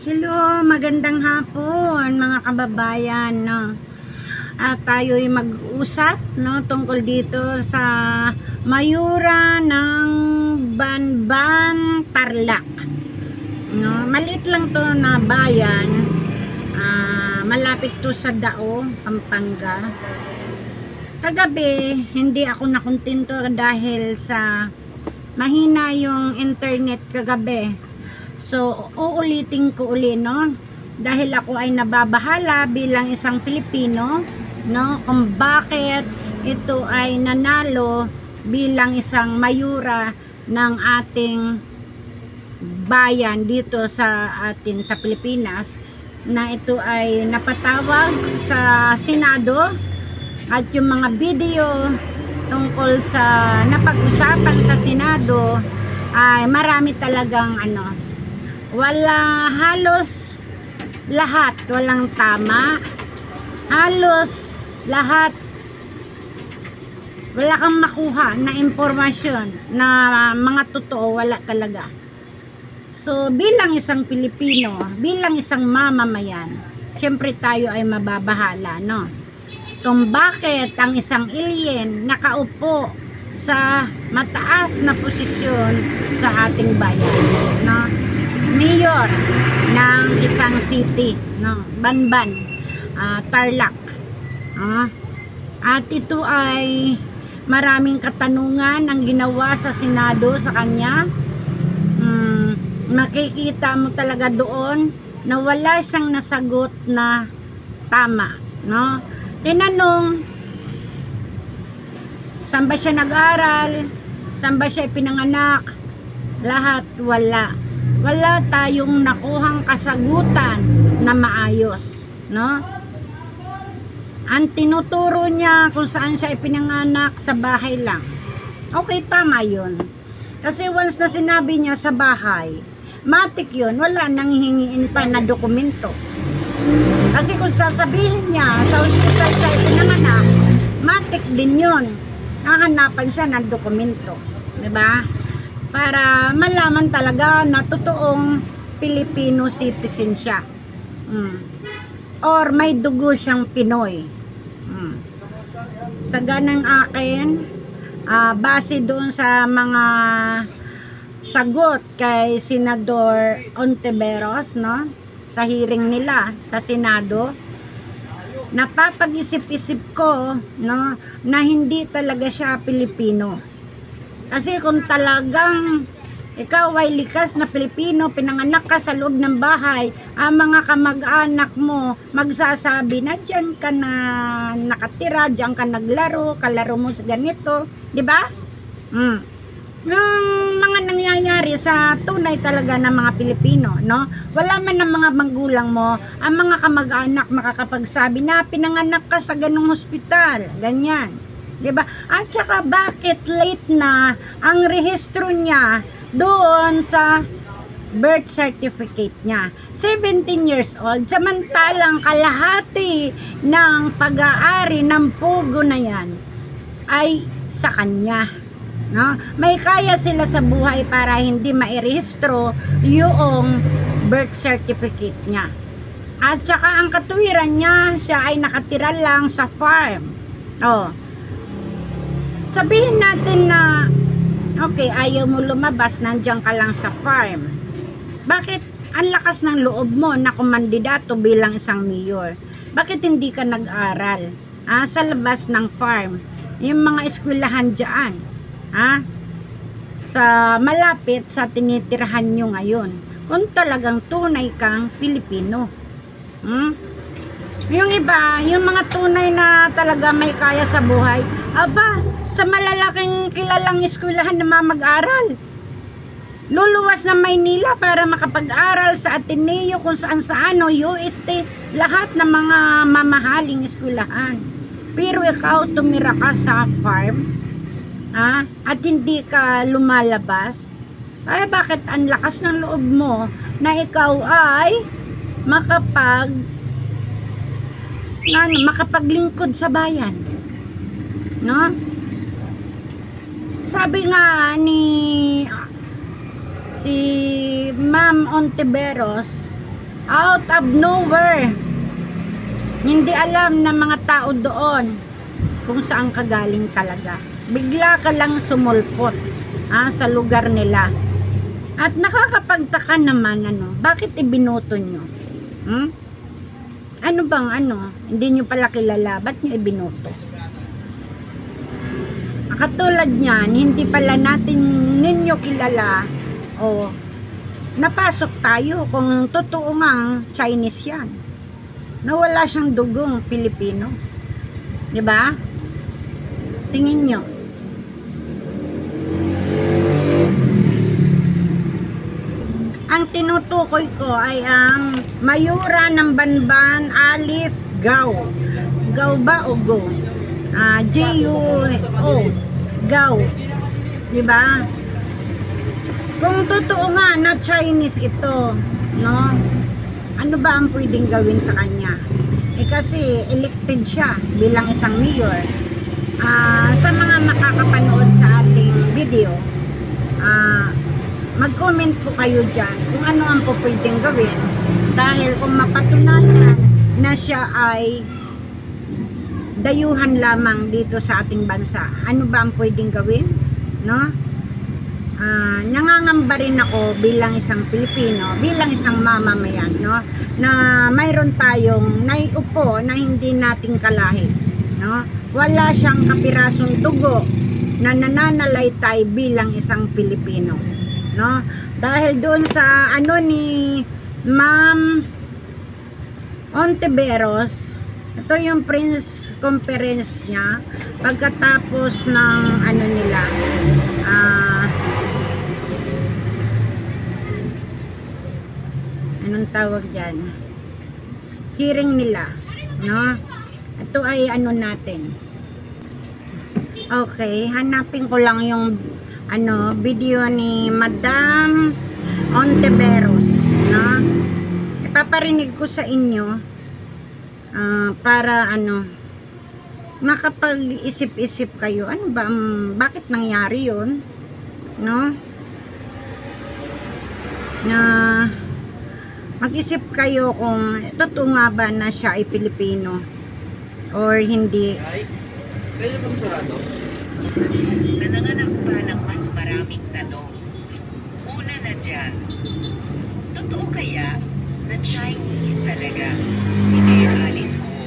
Hello, magandang hapon mga kababayan, no. At tayo'y mag-usap, no, tungkol dito sa mayura ng Banban, Tarlac. No, maliit lang 'to na bayan. Malapit 'to sa Dao, Pampanga. Kagabi, hindi ako nakontento dahil sa mahina yung internet kagabi. So, uulitin ko uli, no? Dahil ako ay nababahala bilang isang Pilipino, no? Kung bakit ito ay nanalo bilang isang mayura ng ating bayan dito sa atin sa Pilipinas, na ito ay napatawag sa Senado, at yung mga video tungkol sa napag-usapan sa Senado ay marami talagang halos lahat walang tama, halos lahat wala kang makuha na impormasyon na mga totoo, wala talaga. So bilang isang Pilipino, bilang isang mamamayan, syempre tayo ay mababahala, no, kung bakit ang isang alien nakaupo sa mataas na posisyon sa ating bayan, no, mayor ng isang city, no, Banban, Tarlac. At ito ay maraming katanungan ang ginawa sa Senado sa kanya. Makikita mo talaga doon na wala siyang nasagot na tama, no. Tinanong, saan ba siya nag-aral, saan ba siya pinanganak, lahat wala tayong nakuhang kasagutan na maayos, no. Ang tinuturo niya kung saan siya ipinanganak, sa bahay lang. Okay, tama yun, kasi once na sinabi niya sa bahay, matik yun, wala nang hihingiin pa na dokumento. Kasi kung sasabihin niya sa hospital siya ipinanganak, matik din yun, hahanapan siya ng dokumento, diba? Para malaman talaga na totoong Filipino citizen siya, or may dugo siyang Pinoy. Sa ganang akin, base doon sa mga sagot kay Senador Ontiveros, no, sa hearing nila sa Senado, napapag-isip-isip ko, no, na hindi talaga siya Pilipino. Kasi kung talagang ikaw ay likas na Pilipino, pinanganak ka sa loob ng bahay, ang mga kamag-anak mo magsasabi na dyan ka na nakatira, dyan ka naglaro, kalaro mo sa ganito, di ba? Yung mga nangyayari sa tunay talaga ng mga Pilipino, no? Wala man ng mga magulang mo, ang mga kamag-anak makakapagsabi na pinanganak ka sa ganung hospital, ganyan. Diba? At saka bakit late na ang rehistro niya doon sa birth certificate niya? 17 years old, samantalang kalahati ng pag-aari ng pugo na yan ay sa kanya, no? May kaya sila sa buhay para hindi mairehistro yung birth certificate niya. At saka ang katuwiran niya, siya ay nakatira lang sa farm. Sabihin natin na okay, ayaw mo lumabas, nandiyan ka lang sa farm. Bakit ang lakas ng loob mo na kumandidato bilang isang mayor? Bakit hindi ka nag-aral sa labas ng farm? Yung mga eskwelahan dyan, sa malapit sa tinitirahan nyo ngayon, kung talagang tunay kang Pilipino. Yung iba, yung mga tunay na talaga may kaya sa buhay, sa malalaking kilalang eskwelahan na mag-aral, luluwas ng Maynila para makapag-aral sa Ateneo, kung saan-saan, UST, lahat ng mga mamahaling eskwelahan. Pero ikaw tumira ka sa farm, at hindi ka lumalabas. Bakit ang lakas ng loob mo na ikaw ay makapaglingkod sa bayan, no? Sabi nga ni si Ma'am Ontiveros, Out of nowhere. Hindi alam ng mga tao doon kung saan ka galing talaga. Bigla ka lang sumulpot sa lugar nila. At nakakapagtaka naman, bakit ibinoto nyo? Ano bang hindi nyo pala kilala, ba't nyo ibinoto? Katulad niyan, hindi pala ninyo kilala, napasok tayo kung totoo ngang Chinese yan. Na wala siyang dugong Pilipino. 'Di ba? Tingin nyo. Ang tinutukoy ko ay ang mayura ng Banban Alice Gao. Gao ba o Go? G-U-O. Gao. 'Di ba? Kung totoo nga na Chinese ito, no? Ano ba ang pwedeng gawin sa kanya? Kasi elected siya bilang isang mayor. Sa mga makakapanood sa ating video, mag-comment po kayo dyan kung ano ang po pwedeng gawin. Dahil kung mapatunayan na siya ay dayuhan lamang dito sa ating bansa, ano ba ang pwedeng gawin? No? Nangangamba rin ako bilang isang Pilipino, bilang isang mamamayan, no, na mayroon tayong naiupo na hindi nating kalahi, no? Wala siyang kapirasong dugo na nananalaytay bilang isang Pilipino, no? Dahil doon sa ni Ma'am Ontiveros, ito yung press conference niya pagkatapos ng nila, anong tawag dyan, hearing nila, no? Ito ay natin. Okay, hanapin ko lang yung video ni Madam Ontiveros, no? Ipaparinig ko sa inyo para makapag-isip-isip kayo, bakit nangyari yun, no? Na mag-isip kayo kung totoo nga ba na siya ay Pilipino or hindi. Nanganganak pa ng mas maraming tanong. Una na dyan, totoo kaya na Chinese talaga si Mayor Alice Guo?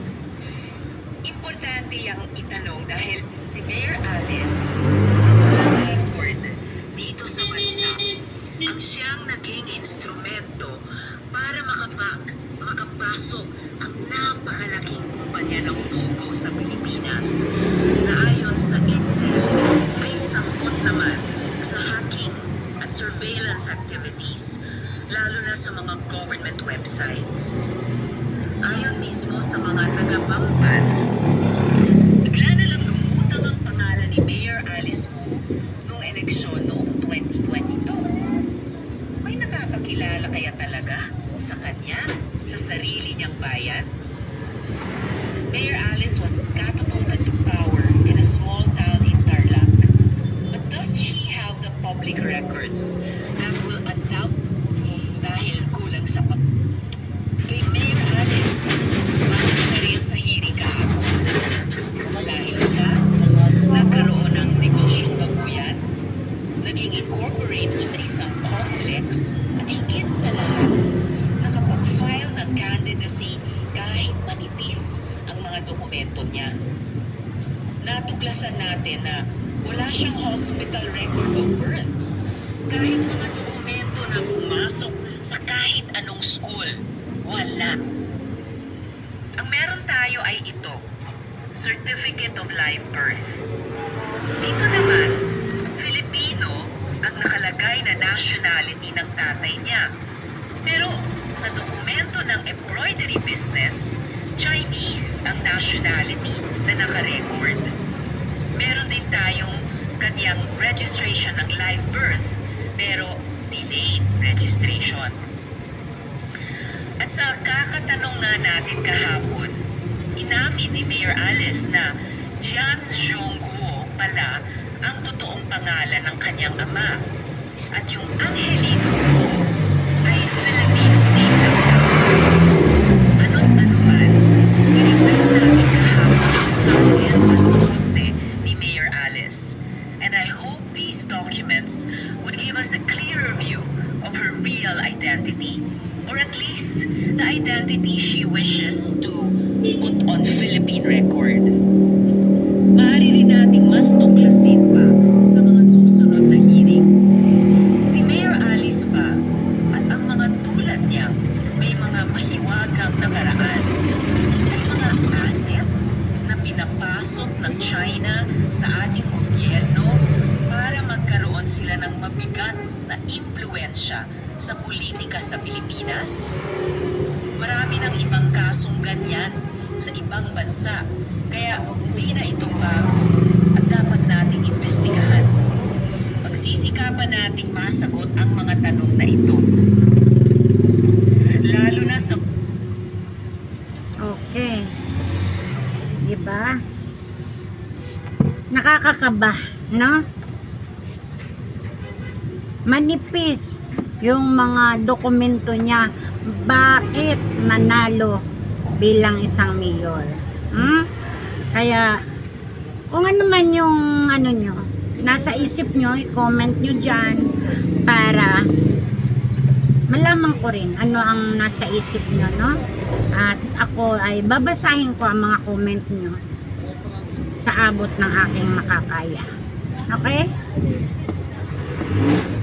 Importante yung itanong dahil si Mayor Alice ang record dito sa bansa ang siyang naging instrumento para makapasok ang napakalaking kumpanya ng Pogo sa Pilipinas na ayon sa Intel ay sangkot naman sa hacking at surveillance activities lalo na sa mga government websites. Ayon mismo sa mga taga-Bamban, bigla na lang lumutang ang pangalan ni Mayor Alice Guo noong eleksyon noong 2022. May nakakakilala kaya talaga sa kanya, sa sarili niyang bayan? Mayor Alice was catapulted to power in a small town in Tarlac. But does she have the public records that will adapt dahil kulang sa kay Mayor Alice? Basta na rin sa hearing kahapon. Dahil siya nagkaroon ng negosyong babuyan, naging incorporator sa isang complex at higit sa lahat, nakapag-file ng candidacy kahit manipis ang mga dokumento niya. Natuklasan natin na wala siyang hospital record of birth. Kahit mga dokumento na pumasok sa kahit anong school, wala. Ang meron tayo ay ito, Certificate of Live Birth. Dito naman, Filipino ang nakalagay na nationality ng tatay niya. Pero sa dokumento ng embroidery business, Chinese ang nationality na nakarecord. Meron din tayong kanyang registration ng live birth, pero delayed registration. At sa kakatanong nga natin kahapon, inamin ni Mayor Alice na Jian Zhongguo pala ang totoong pangalan ng kanyang ama. At yung Angelito Guo ay Filipino name lang. identity. Or at least, the identity she wishes to put on Philippine record. Maaari rin nating mas tuklasin pa sa mga susunod na hearing. Si Mayor Alice ba at ang mga tulad niya may mga mahiwagang nakaraan. May mga asset na pinapasok ng China sa ating gobyerno para magkaroon sila ng mabigat na impluensya sa politika sa Pilipinas. Marami ng ibang kasong ganyan sa ibang bansa. Kaya hindi na ito bago at dapat nating imbestigahan. Pagsisikapan nating masagot ang mga tanong na ito. Lalo na sa... Okay. Diba? Nakakakaba, no? Manipis yung mga dokumento niya. Bakit nanalo bilang isang mayor? Kaya kung ano man yung ano nyo, nasa isip nyo, i-comment nyo dyan para malaman ko rin ano ang nasa isip nyo, no? At ako ay babasahin ko ang mga comment nyo sa abot ng aking makakaya. Okay?